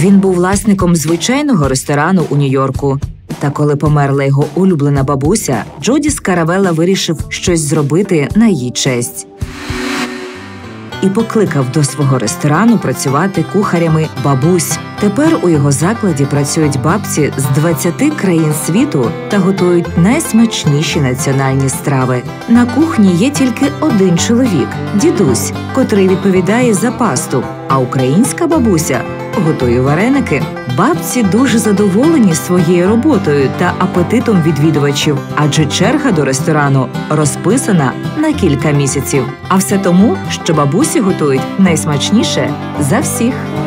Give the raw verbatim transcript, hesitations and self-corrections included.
Він був власником звичайного ресторану у Нью-Йорку. Та коли померла його улюблена бабуся, Джоді Скаравелла вирішив щось зробити на її честь. І покликав до свого ресторану працювати кухарями бабусь. Тепер у його закладі працюють бабці з двадцяти країн світу та готують найсмачніші національні страви. На кухні є тільки один чоловік – дідусь, котрий відповідає за пасту, а українська бабуся готує вареники. Бабці дуже задоволені своєю роботою та апетитом відвідувачів, адже черга до ресторану розписана на кілька місяців. А все тому, що бабусі готують найсмачніше за всіх.